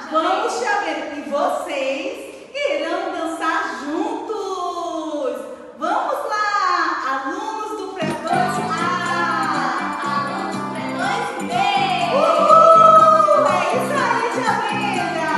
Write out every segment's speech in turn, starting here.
Vamos, Tia Brenda. E vocês irão dançar juntos. Vamos lá, alunos do Pré-2A. Alunos do Pré-2B. É isso aí, Tia Brenda.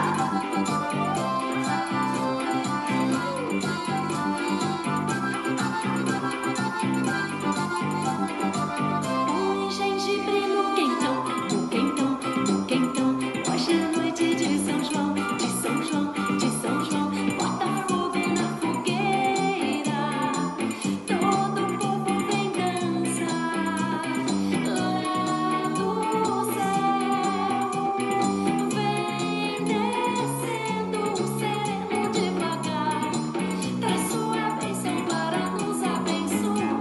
Oi, gente, primo quentão, no quentão, no quentão. Hoje é noite de São João, de São João, de São João. Bota fogo na fogueira, todo o povo vem dançar. Lá do céu, vem descendo o sereno devagar. Traz sua bênção para nos abençoar.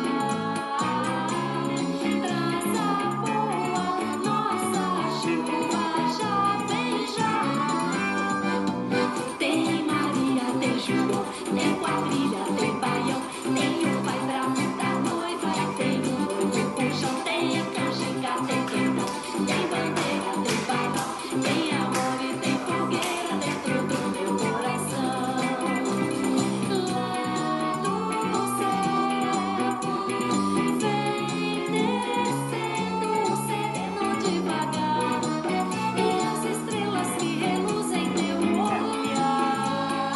Traz a boa, nossa chuva já vem já. Tem Maria, tem João, tem quadrilha, tem baião, tem o pai bravo da noiva, tem o noivo com chão, tem a canjica, tem quentão, tem bandeira, tem balão, tem amor e tem fogueira dentro do meu coração. Lá do céu, vem descendo o sereno devagar, e as estrelas que reluzem teu olhar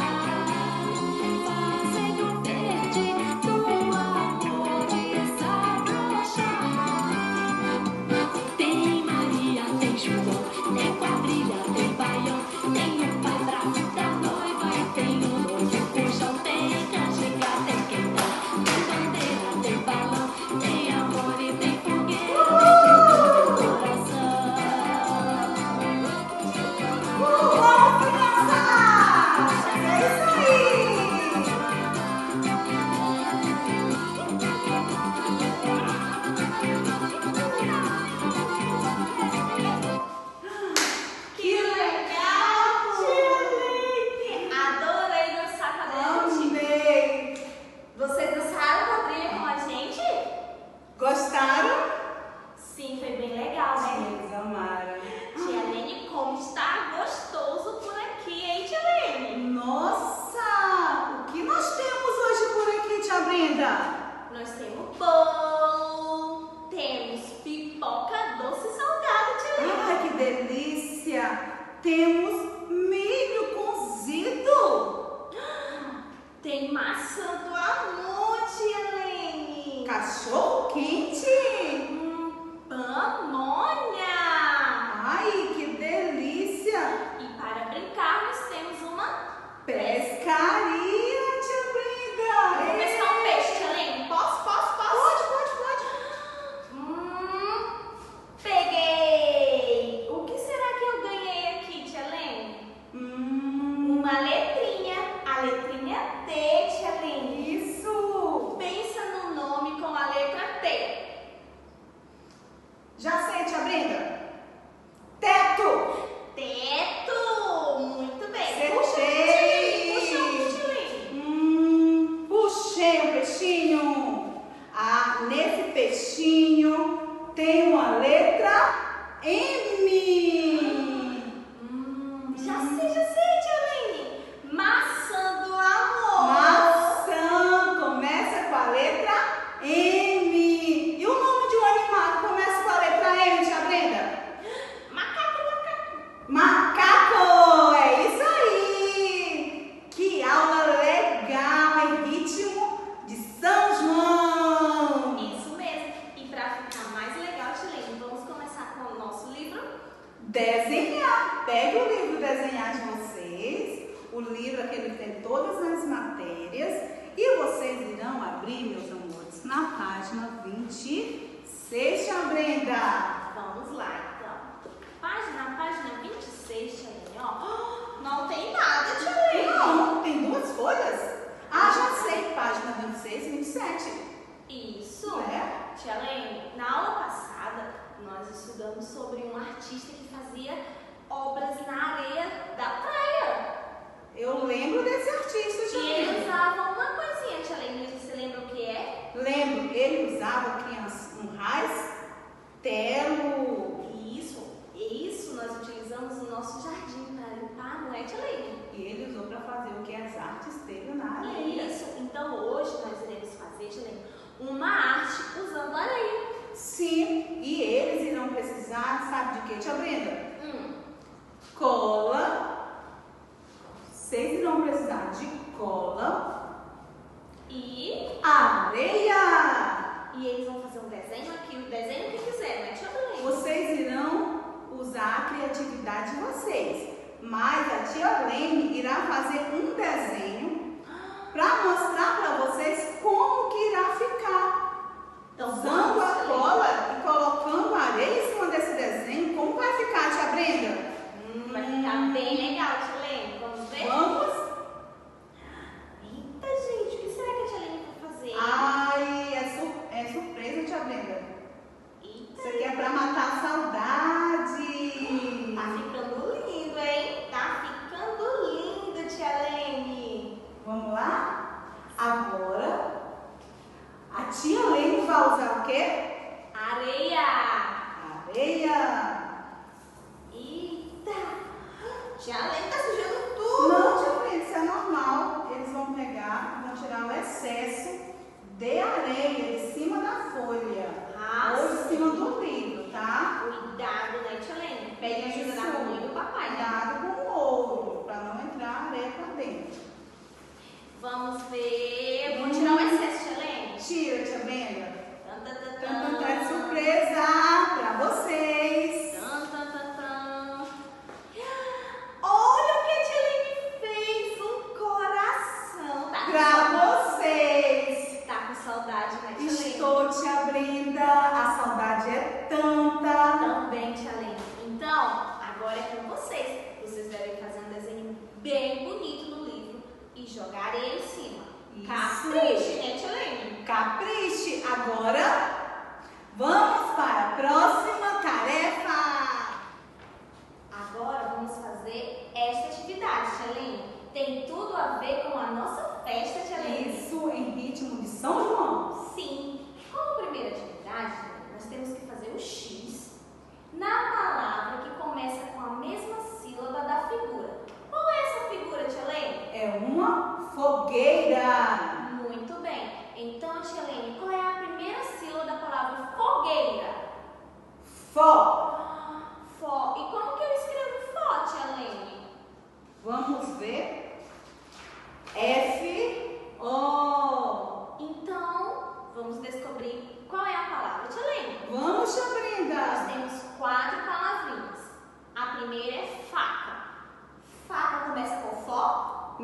fazem o verde do amor desabrochar. Tem Maria, tem João, tem quadrilha, tem baião, tem o pai bravo da noiva e tem o noivo com chão, tem canjica, tem quentão, tem bandeira, tem balão, tem amor e tem fogueira dentro do meu coração. Vamos dançar. É isso aí. Que legal, Tia. Adorei dançar com a gente. Amei. Vocês dançaram quadrilha com a gente? Gostaram? Sim, foi bem legal, né? Eles amaram. Tia Lene, como está gostoso por aqui, hein, Tia Lene? Nossa, o que nós temos hoje por aqui, Tia Brenda? Nós temos bolo, temos pipoca doce e salgada, Tia Lene. Ai, que delícia! Temos milho cozido, Tem maçã do amor, Tia Lene. cachorro quente. Pamonha. Ai, que delícia! E para brincar, nós temos uma... Pescaria, Tia Brenda. Vou pescar um peixe, Tia Lene. Posso? Pode. Peguei! O que será que eu ganhei aqui, Tia Lene? Uma letrinha. A letrinha T, Tia Lene. Isso. Pensa no nome com a letra T. Já sei, Tia Brenda. Teto. Teto! Muito bem. Acertei. Puxa um, Tia Lene. Puxei um peixinho. Ah, nesse peixinho tem uma letra M. Já sei, Tia Lene. Maçã do amor. Maçã começa com a letra M. E o nome de um animal começa com a letra M, Tia Brenda? Macaco. Macaco! É isso aí! Que aula legal em ritmo de São João! Isso mesmo. E para ficar mais legal, Tia Lene, vamos começar com o nosso livro. Desenhar. Pega o livro Desenhar de vocês, o livro aquele que tem todas as matérias, e vocês irão abrir, meus amores, na página 26, Tia Brenda. Vamos lá, então. Na página 26, Tia Lene, ó. Não tem nada, Tia Lene. Não, tem duas folhas? Ah, já sei, página 26 e 27. Isso. É? Tia Lene, na aula passada, nós estudamos sobre um artista que fazia obras na areia da praia. Eu lembro desse artista, Tia E ele Brenda. usava uma coisinha, Tia Lene, você lembra o que é? Lembro, ele usava um rastelo. Isso nós utilizamos no nosso jardim. né, Tia Lene? E ele usou para fazer o que as artes dele na areia. Isso. Então hoje nós iremos fazer, Tia Lene, uma arte usando areia. Sim, e eles irão precisar, sabe de quê, tia Brenda? Cola. Vocês irão precisar de cola E areia. E eles vão fazer um desenho aqui, o desenho que quiser, né, Tia Lene? Vocês irão usar a criatividade de vocês, mas a tia Lene irá fazer um desenho para mostrar para vocês como que irá ficar. Então, Usando a cola e colocando areia em cima desse desenho, como vai ficar, tia Brenda? Vai ficar bem legal, Tia Lene. Vamos ver? Vamos? Eita, gente, o que será que a Tia Lene vai fazer? Ai, é surpresa, tia Brenda. Eita. Isso aqui é para matar a saudade. Tá ficando lindo, hein? Tá ficando lindo, Tia Lene. Vamos lá? Agora, a tia Lene vai usar o quê? Areia. Areia. Eita. Tia Lene tá sujando tudo. Não, tia Brenda, isso é normal. Eles vão pegar, vão tirar o excesso de areia de cima da folha. Ou de cima do livro, tá? Cuidado, né, Tia Lene? Pede ajuda da mamãe e do papai, né? Cuidado com o ouro, para não entrar areia para dentro. Vamos ver. Vamos tirar o excesso, Tia Lene. Tira, tia Brenda. Tan, tan, tan, Então, tan. é surpresa para vocês. Tan, tan, tan, tan. Olha o que a Tia Lene fez. Um coração. Tá com Para vocês. Tá com saudade, né, Tia Lene? Estou, tia Brenda. A saudade é tanta. Também, Tia Lene. Então, agora é com vocês. Vocês devem fazer um desenho bem bonito no livro e jogar areia em cima. Isso. Capriche, né, Tia Lene? Capriche. Agora, vamos para a próxima tarefa. Agora vamos fazer esta atividade, Tia Lene. Tem tudo a ver com a nossa festa, Tia Lene. Isso em ritmo de São João. Sim. Como primeira atividade, nós temos que fazer o X na palavra que começa com a mesma sílaba da figura. Qual é essa figura, Tia Lene? É uma fogueira. Muito bem. Então, Tia Lene, qual é a primeira sílaba da palavra fogueira? Fó. Fó. E como que eu escrevo fó, Tia Lene? Vamos ver. F-O. Então, vamos descobrir qual é a palavra, Tia Lene. Vamos, tia Nós Brenda. temos 4 palavrinhas. A primeira é faca. Faca começa com fó.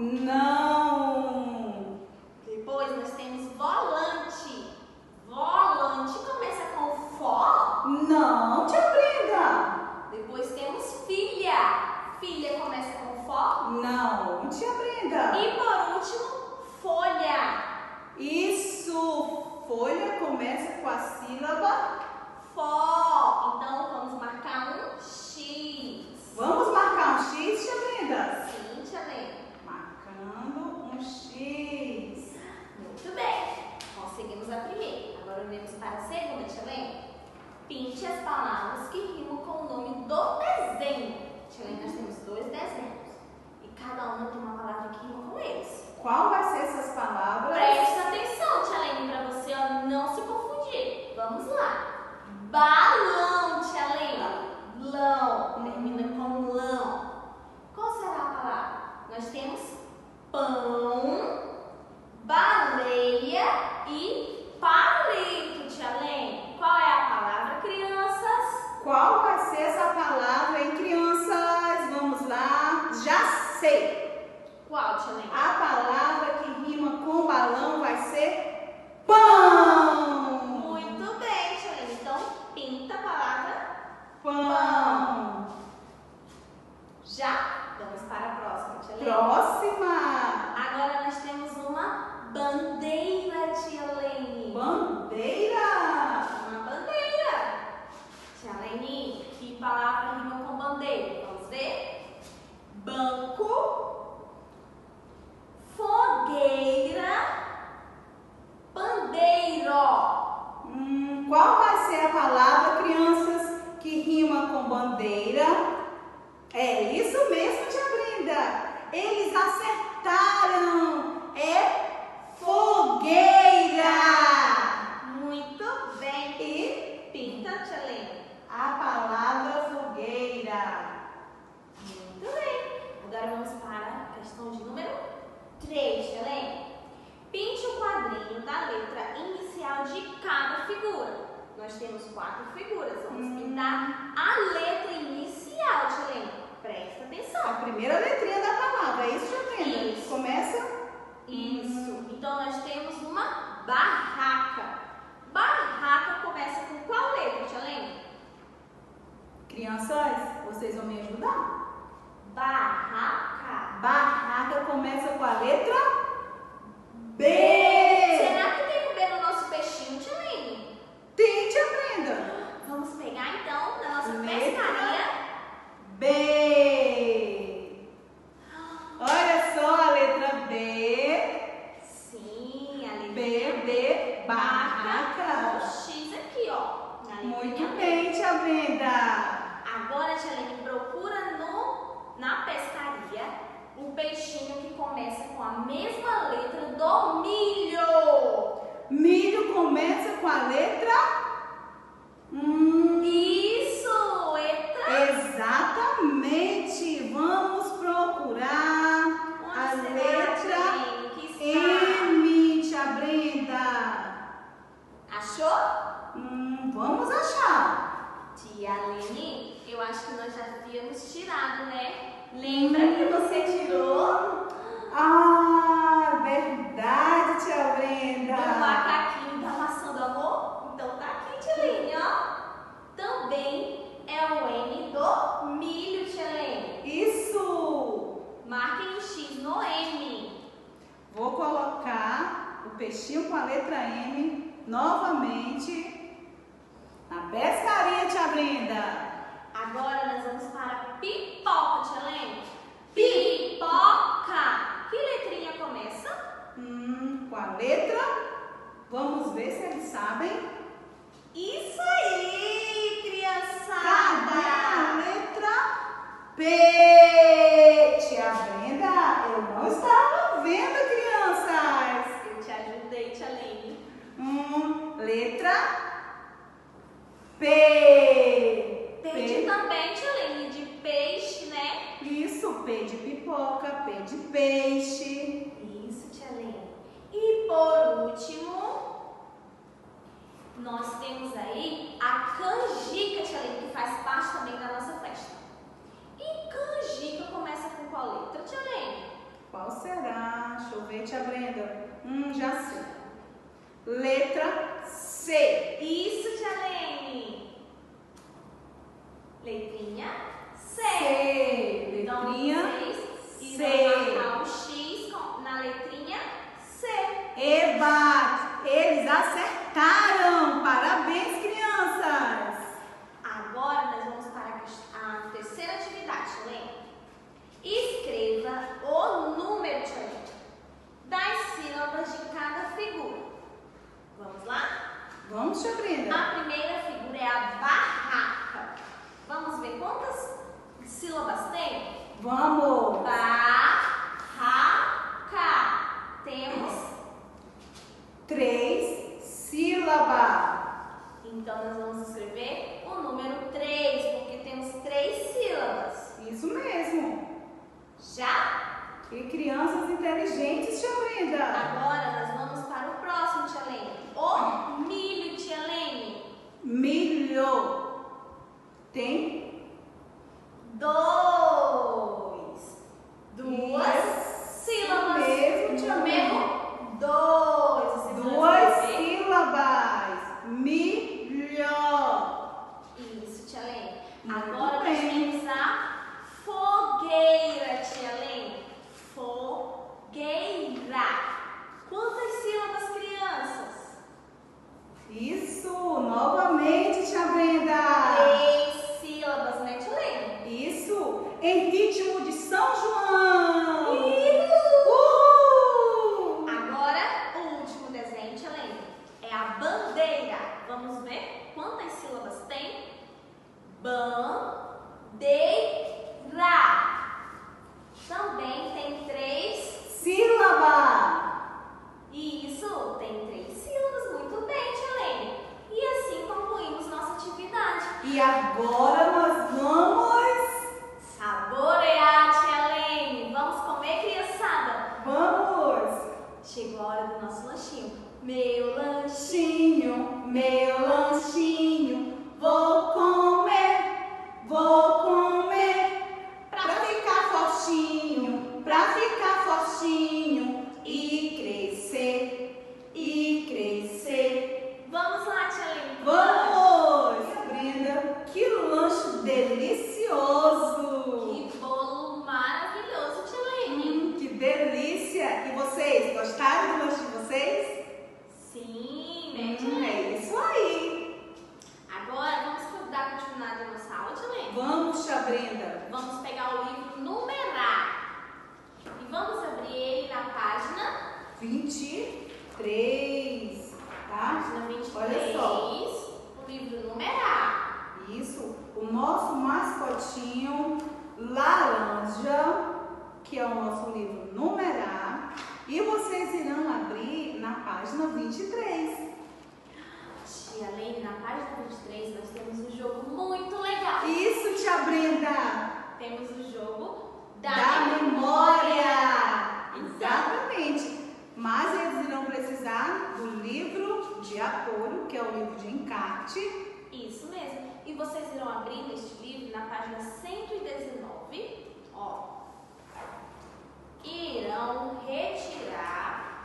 Não. Depois nós temos volante. Volante começa com fó. Não, tia Brenda. Depois temos filha. Filha começa com fó. Não, tia Brenda. E por último, folha. Isso. Folha começa com a sílaba. Fó. Então vamos marcar um X. Vamos marcar um X, tia Brenda? Sim, Tia Lene. Marcando um X. Muito bem. Conseguimos a primeira. Agora iremos para a segunda, Tia Lene. Pinte as palavras que rimam com o nome do desenho. Tia Lene, nós temos 2 desenhos. E cada uma tem uma palavra que rima com eles. Qual vai ser essas palavras? Preste atenção, Tia Lene, para você ó, não se confundir. Vamos lá. Balão, Tia Lene. Lão. Termina com lão. Qual será a palavra? Nós temos pão, baleia e palito, Tia Lene. Qual é a palavra, crianças? Qual vai ser essa palavra, hein, crianças? Vamos lá. Já sei. Qual, Tia Lene? A palavra que rima com balão vai ser pão. Muito bem, Tia Lene. Então, pinta a palavra Pão. já. Vamos para a próxima, Tia Lene. Próxima. Agora nós temos uma bandeira, Tia Lene. Bandeira. Uma bandeira. Tia Lene, que palavra rima com bandeira? Vamos ver? Banco, fogueira, bandeiro. Qual vai ser a palavra, crianças, que rima com bandeira? É isso mesmo, tia Brenda. Eles acertaram. É fogueira. Muito bem. E Pinta, tia Lene. a palavra fogueira. Muito bem. Agora vamos para a questão de número 3, tia Lene. Pinte o quadrinho da letra inicial de cada figura. Nós temos 4 figuras. Vamos pintar a letra inicial, tia Lene. Presta A atenção. primeira letrinha da palavra, é isso, Jabrenda? Isso. Começa? Isso. Então nós temos uma barraca. Barraca começa com qual letra, tia Lene? Crianças, vocês vão me ajudar? Barraca. Barraca começa com a letra B. Será que tem um B no nosso peixinho, tia Lene? Tem, tia Brenda. Vamos pegar então na nossa Letra pescaria. B. Olha só a letra B. Sim, a B, letrinha B, marca barraca. o X aqui, ó. Na letrinha Muito B. bem, tia Brenda. Agora, tia Lene, procura na pescaria o peixinho que começa com a mesma letra do milho. Milho começa com a letra Isso, letra. Exatamente. Vamos procurar Onde a será, letra tia Lene, que está? M, tia Brenda. Achou? Vamos achar. Tia Lene, eu acho que nós já havíamos tirado, né? Lembra que você tirou Ah, verdade, tia Brenda. o macaquinho da maçã do amor? Então tá aqui, tia Lene, ó. Também é o M do milho, tia Lene. Isso. Marquem o X no M. Vou colocar o peixinho com a letra M novamente na pescaria, tia Brenda. Agora nós vamos para pipoca, tia Lene. Pipoca. Que letrinha começa? Com a letra. Vamos ver se eles sabem. Isso aí, Cadê criançada. a letra P? Tia Brenda, eu não estava vendo, crianças. Eu te ajudei, tia Lene. Letra P. P também, tia Lene, de peixe, né? Isso, P de pipoca, P de peixe. Isso, tia Lene. E por último, nós temos aí a canjica, tia Lene, que faz parte também da nossa festa. E canjica começa com qual letra, tia Lene? Qual será? Deixa eu ver, tia Brenda. Já sei. Letra C. Isso, tia Lene. Letrinha C. C. Então, Letrinha vocês C. irão marcar o X na letrinha C. Eba! Eles acertaram! Parabéns, crianças! Agora nós vamos para a terceira atividade, tia Lene. Escreva o número, tia Lene, das sílabas de cada figura. Vamos lá? Vamos, tia Brenda. A primeira figura é a barraca. Vamos ver quantas sílabas tem? Vamos! Barraca. Temos. 3 sílabas. Então nós vamos escrever o número 3, porque temos 3 sílabas. Isso mesmo. Já? E crianças inteligentes, tia Brenda. Agora nós vamos para o próximo, tia Lene. O milho, tia Lene. Milho. Tem 2 sílabas. mesmo, tia Número 2. 2 sílabas. Milho. Isso, tia Lene. Muito Agora nós bem. temos a fogueira, tia Lene. Fogueira. Quantas sílabas, crianças? Isso. Novamente, tia Brenda. 3 sílabas, né, tia Lene? Isso. Em ritmo de São João. Agora, o último desenho, tia Lene, é a bandeira. Vamos ver quantas sílabas tem? Bandeira. Também tem 23, tá? Página 23. Olha só. O livro numerar. Isso, o nosso mascotinho laranja, que é o nosso livro numerar, e vocês irão abrir na página 23. Tia Lene, na página 23 nós temos um jogo muito legal. Isso, tia Brenda! Temos o jogo da memória! Exatamente! Mas eles irão precisar do livro de apoio, que é o livro de encarte. Isso mesmo. E vocês irão abrir neste livro na página 119, ó. Irão retirar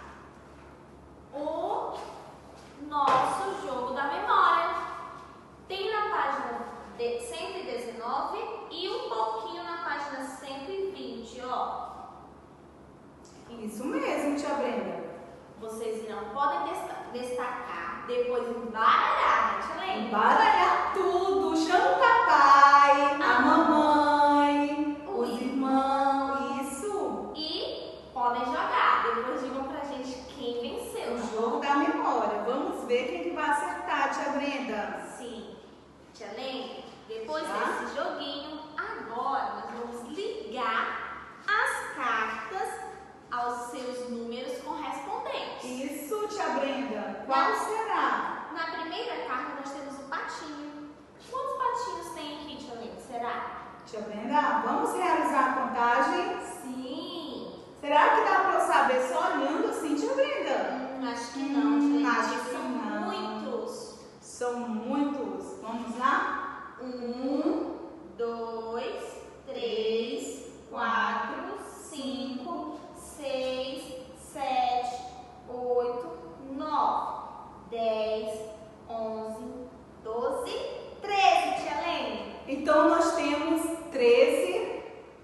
o nosso jogo da memória. Tem na página 119 e um pouquinho na página 120, ó. Isso mesmo, tia Brenda. Vocês não podem destacar, depois embaralhar, né, tia Lene? Embaralhar tudo, chama o papai, a mamãe, os irmãos, isso. E podem jogar, depois digam pra gente quem venceu. O jogo da memória. Vamos ver quem que vai acertar, tia Brenda. Sim. Tia Lene, depois Tá. desse joguinho, agora nós vamos ligar as cartas aos seus números correspondentes. Isso, tia Brenda. Qual será? Na primeira carta nós temos o patinho. Quantos patinhos tem aqui, tia Lene? Será? Tia Brenda, vamos realizar a contagem? Sim. Será que dá para eu saber só olhando assim, tia Brenda? Acho que não, tia Lene. acho que São não. muitos. São muitos. Vamos lá? 1, 2, 3, 4, 5, 6, 7, 8, 9, 10, 11, 12, 13, tia Lene. Então nós temos 13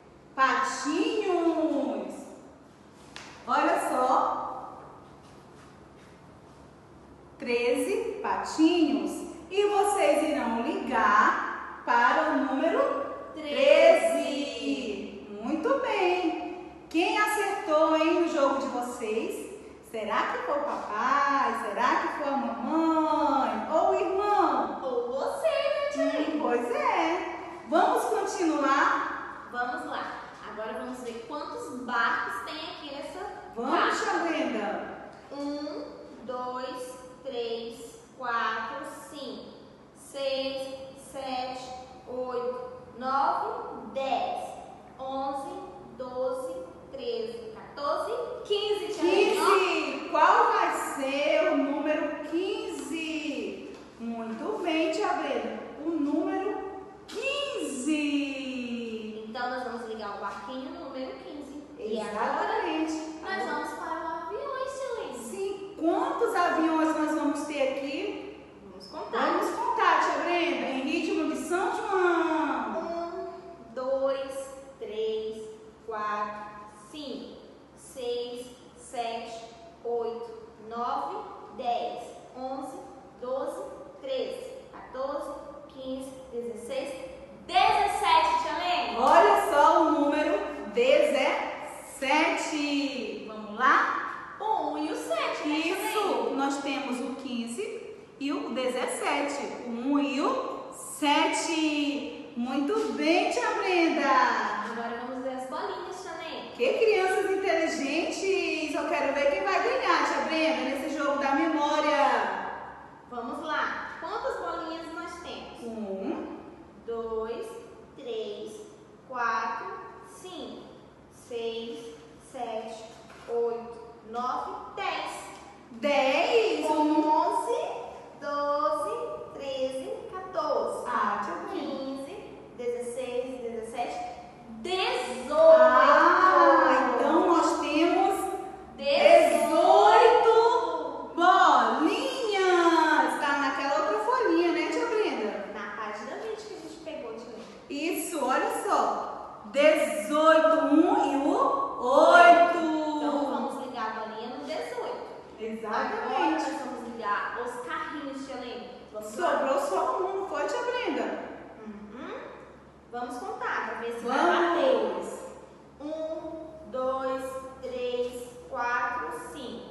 patinhos. Olha só. 13 patinhos. E vocês irão ligar para o número 13. Muito bem. Quem acertou, hein, no jogo de vocês? Será que foi o papai? Será que foi a mamãe? Ou o irmão? Ou você, né, tia Lene? Pois é. Vamos continuar? Vamos lá. Agora vamos ver quantos barcos tem aqui nessa Vamos, caixa. tia Brenda. 1, 2, 3, 4, 5, 6, 7, 8, 9, 10, 11, 12, 13, 14, 15, tia Lene. 15. Qual vai ser o número 15? Muito bem, tia Brenda. O número 15. Então nós vamos ligar o barquinho número 15. E agora Exatamente. nós vamos para o avião, tia Lene. Sim. Quantos aviões nós vamos ter aqui? Vamos contar. Vamos contar, tia Brenda, em ritmo de São João. 1, 2, 3, 4, 5, 6, 7, 8, 9, 10, 11, 12, 13, 14, 15, 16, 17, tia Lene. Olha só o número 17. Vamos lá? O 1 e o 7, né, tia Lene? Isso. Nós temos o 15 e o 17. O 1 e o 7. Muito bem, tia Brenda. Agora vamos ver as bolinhas, tia Lene. Que crianças inteligentes. Eu quero ver quem vai ganhar, tia Brenda, nesse jogo da memória. Vamos lá. Quantas bolinhas nós temos? 1, 2, 3, 4, 5, 6, 7, 8, 9, 10. 10. 11, 12, 13, 14. Ah, tia Brenda. 15, 16, 17, 18. Ah, então nós temos 18 bolinhas. Tá naquela outra folhinha, né, tia Brenda? Na página 20 que a gente pegou, tia Lene. Isso, olha só. 18, 1 e o 8. Então vamos ligar a bolinha no 18. Agora Exatamente. nós vamos ligar os carrinhos, tia Lene. Vamos lá? Sobrou só um, não foi, tia Brenda? Uhum. Vamos contar para ver se vai bater. Vamos. 1, 2, 3, 4, 5,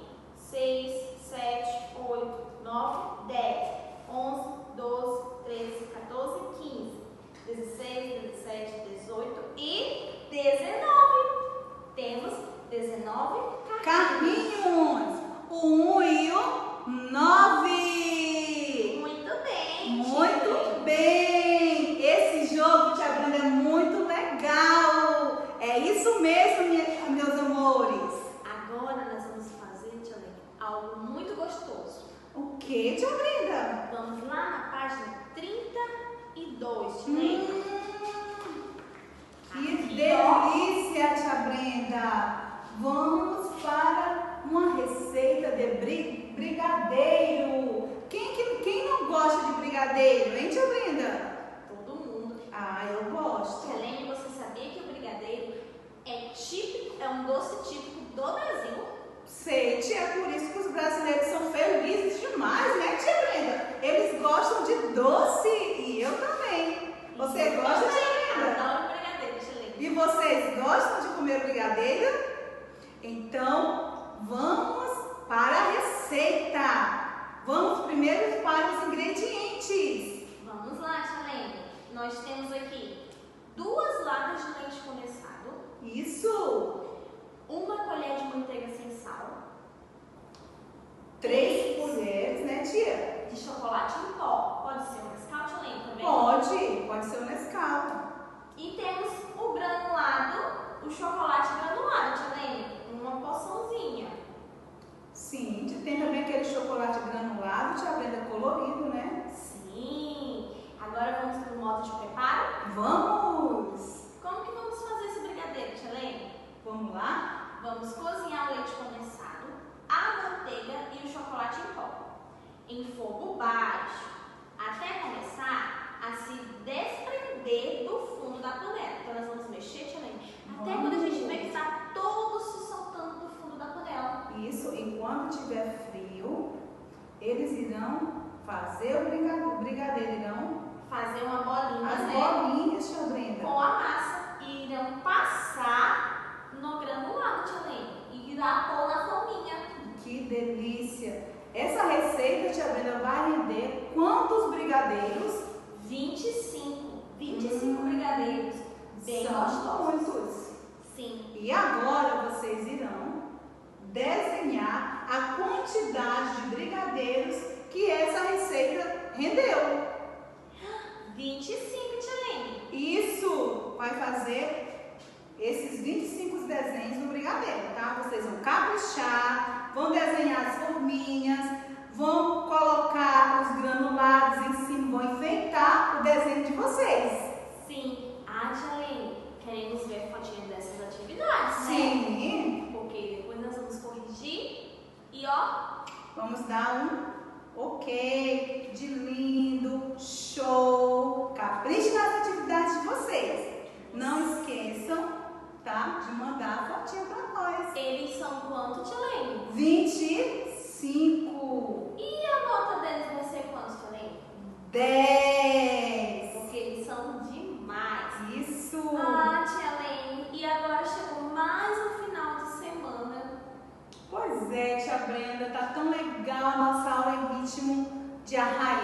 algo muito gostoso. O que, tia Brenda? Vamos lá na página 32, tia Lene. Que Aqui, delícia, tia Brenda! Vamos para uma receita de brigadeiro. Quem não gosta de brigadeiro, hein, tia Brenda? Todo mundo. Ah, eu gosto. Tia Lene, você sabia que o brigadeiro é um doce típico do Brasil? Sei, tia, por isso que os brasileiros são felizes demais, né, tia Brenda? Eles gostam de doce e eu também. Você gosta, tia Brenda? Adoro brigadeiro, tia Lene. E vocês gostam de comer brigadeiro? Então, vamos para a receita. Vamos primeiro para os ingredientes. Vamos lá, tia Lene. Nós temos aqui 2 latas de leite condensado, Isso. 1 colher de manteiga sem sal, 3 colheres, né, tia? de chocolate em pó. Pode ser um Nescau, tia Lene, também? Pode ser o Nescau. E temos o granulado, o chocolate granulado, tia Lene, uma porçãozinha. Sim, tem também aquele chocolate granulado, tia Brenda, colorido, né? Sim. Agora vamos para o modo de preparo. Vamos! Como que vamos fazer esse brigadeiro, tia Lene? Vamos lá? Vamos cozinhar o leite condensado, a manteiga e o chocolate em pó, em fogo baixo, até começar a se desprender do fundo da panela. Então nós vamos mexer, tia Lene, até quando a gente vê que está todo se soltando do fundo da panela. Isso, e quando tiver frio, eles irão fazer o brigadeiro, irão Fazer uma bolinha, as né, bolinhas, tia Brenda. com a massa e irão passar no granulado, tia Lene, e irá pôr na forminha. Que delícia! Essa receita, tia Brenda, vai render quantos brigadeiros? 25 brigadeiros, bem São gostosos. muitos. Sim. E agora vocês irão desenhar a quantidade de brigadeiros que essa receita rendeu. 25, tia Lene. Isso vai fazer esses 25 desenhos no brigadeiro, tá? Vocês vão caprichar, vão desenhar as forminhas, vão colocar os granulados em cima, vão enfeitar o desenho de vocês. Sim. Ah, tia Lene, queremos ver fotinhas dessas atividades, né? Sim. Porque depois nós vamos corrigir e ó, Vamos dar um ok de lindo, show. Capriche nas atividades de vocês. Não esqueçam, tá? De mandar a fotinha pra nós. eles são quanto, tia Lene? 25. E a nota deles vai ser quanto, tia Lene? 10. Porque eles são demais. Isso. Ah, tia Lene, e agora chegou mais um final de semana. Pois é, tia Brenda, tá tão legal a nossa aula em ritmo de arraial.